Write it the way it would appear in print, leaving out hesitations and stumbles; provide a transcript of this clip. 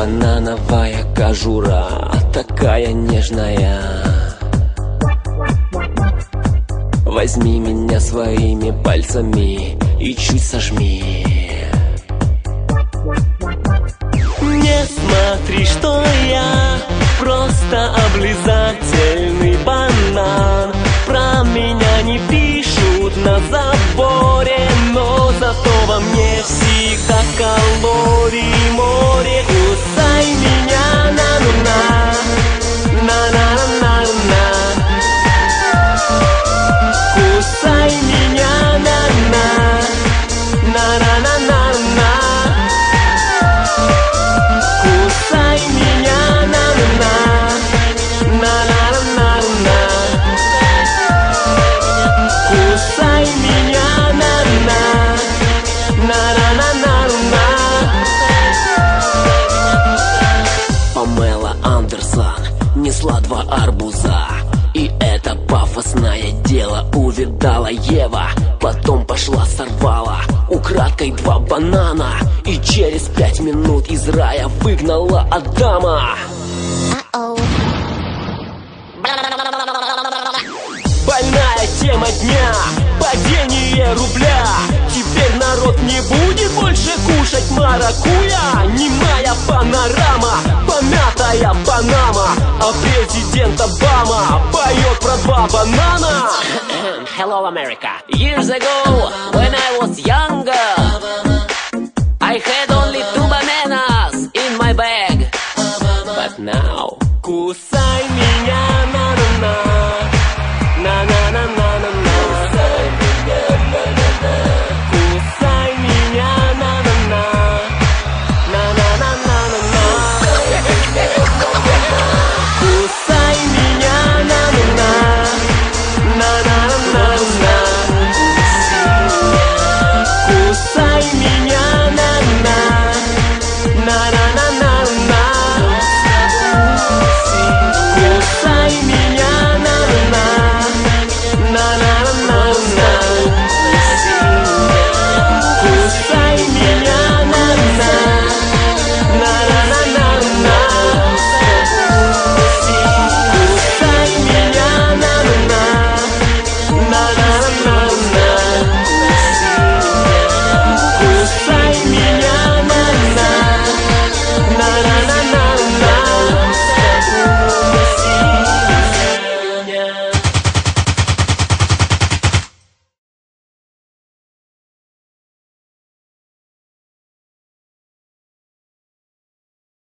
Банановая кожура, такая нежная. Возьми меня своими пальцами и чуть сожми. Не смотри, что я просто облизательный банан. Про меня не пишут на заборе, но зато во мне всегда калорий море. Кусай меня, на-на-на, на-на-на-на-на. Кусай меня, на-на, на-на-на-на-на. Кусай меня, на-на-на, на-на-на-на-на. Кусай меня, на-на, на-на-на-на-на. Памела Андерсон несла 2 арбуза, и это пафосное дело увидала Ева. Потом пошла сорвала украдкой 2 банана, и через 5 минут из рая выгнала Адама. Больная тема дня — падение рубля. Теперь народ не будет больше кушать маракуйя. Немая панорама, помятая Панама, а президент Обама поет про 2 банана. Hello, America. Years ago, when I was younger, I had only 2 bananas in my bag. But now, кусай меня, на-на-на, на-на-на-на.